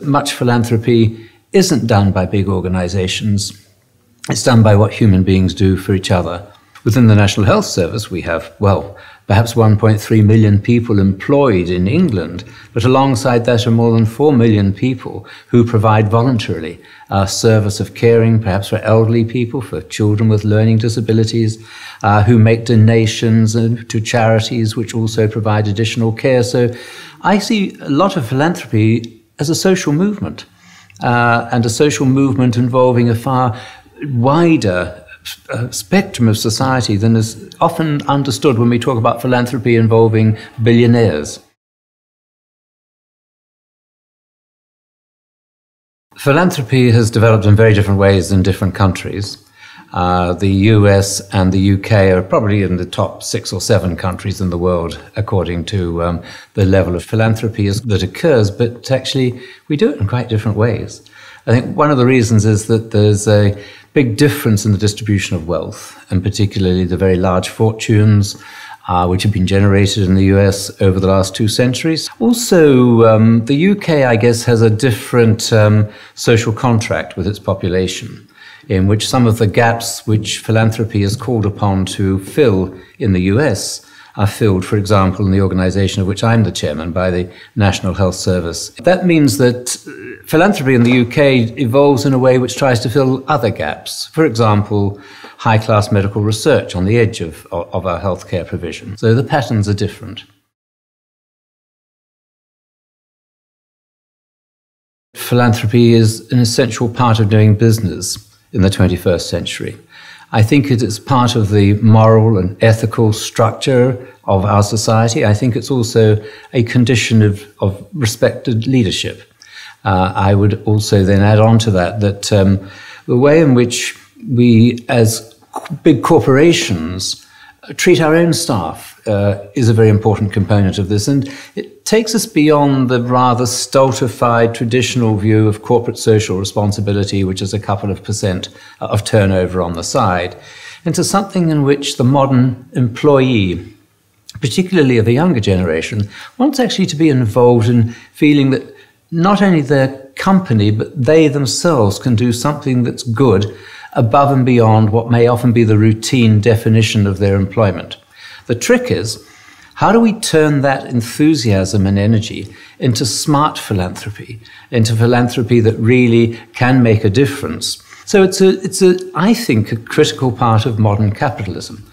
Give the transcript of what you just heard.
Much philanthropy isn't done by big organizations. It's done by what human beings do for each other. Within the National Health Service, we have, well, perhaps 1.3 million people employed in England, but alongside that are more than 4 million people who provide voluntarily a service of caring, perhaps for elderly people, for children with learning disabilities, who make donations to charities which also provide additional care. So I see a lot of philanthropy as a social movement, and a social movement involving a far wider spectrum of society than is often understood when we talk about philanthropy involving billionaires. Philanthropy has developed in very different ways in different countries. The US and the UK are probably in the top 6 or 7 countries in the world according to the level of philanthropy that occurs, but actually we do it in quite different ways. I think one of the reasons is that there's a big difference in the distribution of wealth, and particularly the very large fortunes which have been generated in the US over the last 2 centuries. Also, the UK, I guess, has a different social contract with its population, in which some of the gaps which philanthropy is called upon to fill in the US are filled, for example, in the organization of which I'm the chairman, by the National Health Service. That means that philanthropy in the UK evolves in a way which tries to fill other gaps. For example, high-class medical research on the edge of our healthcare provision. So the patterns are different. Philanthropy is an essential part of doing business in the 21st century. I think it is part of the moral and ethical structure of our society. I think it's also a condition of respected leadership. I would also then add on to that the way in which we, as big corporations, treat our own staff is a very important component of this. And it takes us beyond the rather stultified traditional view of corporate social responsibility, which is a couple of % of turnover on the side, into something in which the modern employee, particularly of the younger generation, wants actually to be involved in feeling that not only their company, but they themselves can do something that's good above and beyond what may often be the routine definition of their employment. The trick is, how do we turn that enthusiasm and energy into smart philanthropy, into philanthropy that really can make a difference? So it's I think, a critical part of modern capitalism.